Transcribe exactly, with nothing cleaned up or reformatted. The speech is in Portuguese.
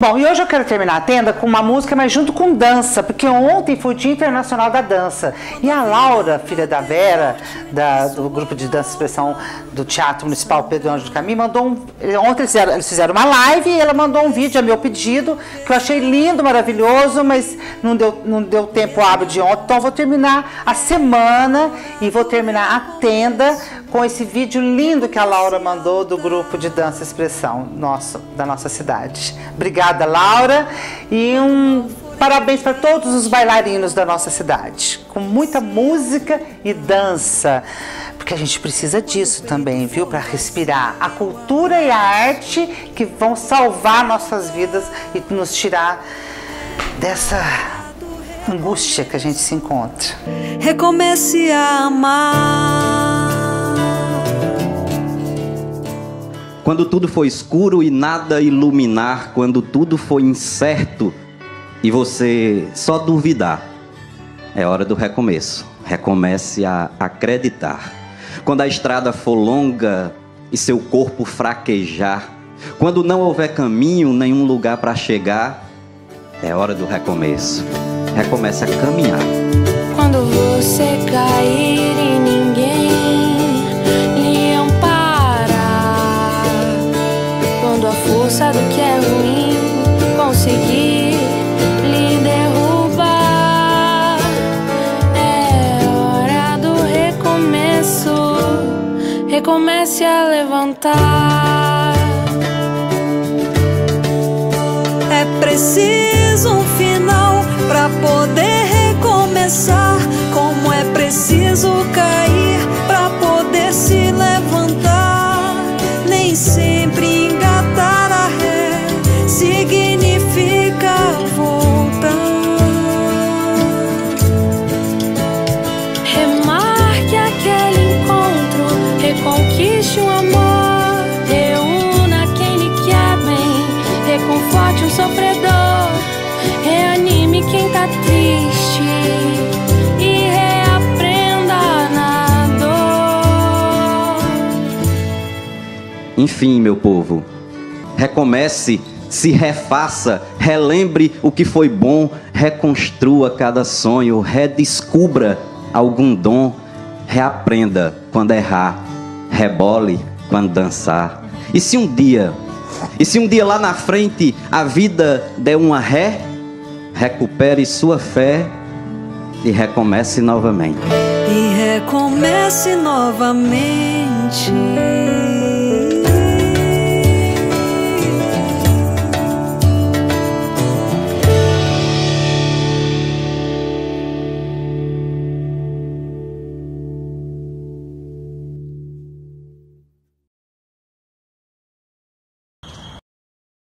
Bom, e hoje eu quero terminar a tenda com uma música, mas junto com dança, porque ontem foi o Dia Internacional da Dança. E a Laura, filha da Vera, da, do grupo de dança e expressão do Teatro Municipal Pedro Anjo do Caminho, mandou um... Ontem eles fizeram, eles fizeram uma live e ela mandou um vídeo a meu pedido, que eu achei lindo, maravilhoso, mas não deu, não deu tempo hábil de ontem. Então eu vou terminar a semana e vou terminar a tenda com esse vídeo lindo que a Laura mandou do grupo de dança e expressão nosso, da nossa cidade. Obrigada, Laura, e um parabéns para todos os bailarinos da nossa cidade, com muita música e dança, porque a gente precisa disso também, viu, para respirar a cultura e a arte que vão salvar nossas vidas e nos tirar dessa angústia que a gente se encontra. Recomece a amar. Quando tudo for escuro e nada iluminar, quando tudo for incerto e você só duvidar, é hora do recomeço. Recomece a acreditar. Quando a estrada for longa e seu corpo fraquejar, quando não houver caminho, nenhum lugar para chegar, é hora do recomeço. Recomece a caminhar. Quando você cair e ninguém lhe amparar, quando a força do que é ruim conseguir lhe derrubar, é hora do recomeço. Recomece a levantar. É preciso um final para poder recomeçar, como é preciso cair para poder se levantar. Nem sempre engatar a ré significa voltar. Remarque aquele encontro, reconquiste um amor, reúna quem lhe quer bem, reconforte um sofredor, reanime quem tá triste e reaprenda na dor. Enfim, meu povo, recomece, se refaça, relembre o que foi bom, reconstrua cada sonho, redescubra algum dom, reaprenda quando errar, rebole quando dançar. E se um dia, e se um dia lá na frente a vida der uma ré, recupere sua fé e recomece novamente. E recomece novamente.